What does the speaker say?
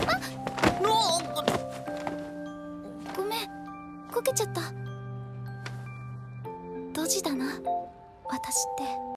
ごめん、こけちゃった。ドジだな、私って。